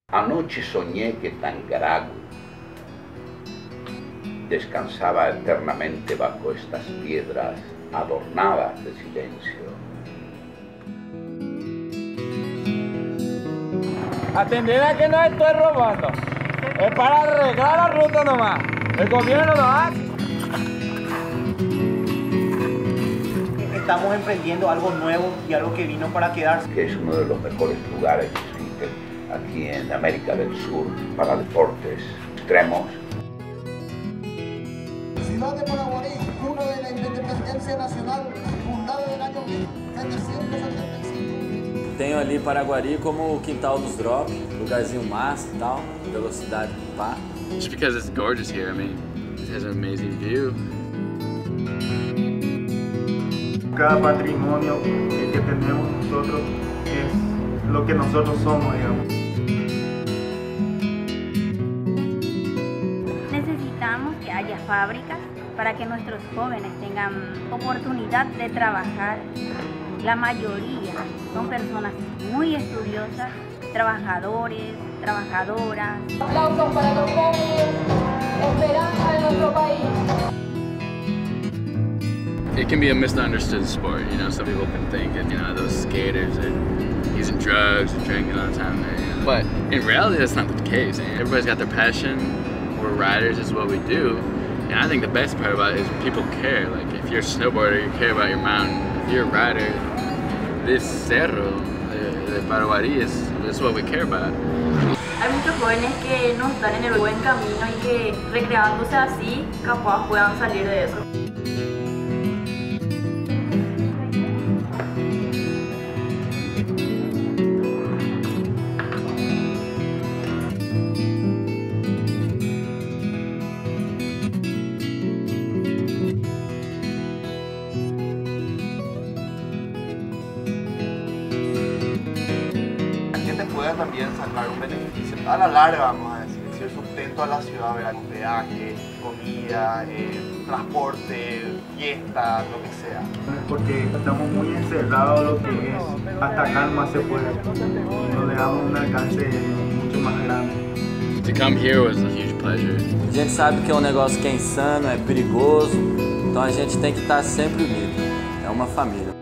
Anoche soñé que Tangaragu descansaba eternamente bajo estas piedras adornadas de silencio. Atender que no estoy robando, es para arreglar la ruta nomás. El gobierno lo hace. Estamos emprendiendo algo nuevo y algo que vino para quedarse. Que es uno de los mejores lugares que existen aquí en América del Sur para deportes extremos. Ciudad de Paraguarí, cuna de la independencia nacional, fundada en el año 1775. Tenho ali Paraguari como o quintal dos drops, lugarzinho massa e tal, velocidade pá. Just because it's gorgeous here, I mean, it has an amazing view. Cada patrimonio que tenemos nosotros es lo que nosotros somos, digamos. Necesitamos que haya fábricas para que nuestros jóvenes tengan oportunidad de trabajar. La mayoría son personas muy estudiosas, trabajadores, trabajadoras. Aplausos para los jóvenes, esperanza de nuestro país. It can be a misunderstood sport, you know, some people can think that, you know, those skaters are using drugs or drinking all the time there, you know? But in reality, that's not the case. Everybody's got their passion. We're riders, is what we do. And I think the best part about it is people care. Like, if you're a snowboarder, you care about your mountain. If you're a rider, this cerro de Paraguarí is what we care about. Hay muchos jóvenes que no están en el buen camino y que recreándose así, capaz puedan salir de eso. Pueda también sacar un beneficio a la larga, vamos a decir, el sustento a la ciudad, ¿verdad? Hospedaje, comida, transporte, fiesta, lo que sea. Porque estamos muy encerrados lo que es, hasta acá más se puede, y nos le damos un alcance mucho más grande. To come here was a huge pleasure. A gente sabe que é um negócio que é insano, é perigoso, então a gente tem que estar sempre unido. É uma família.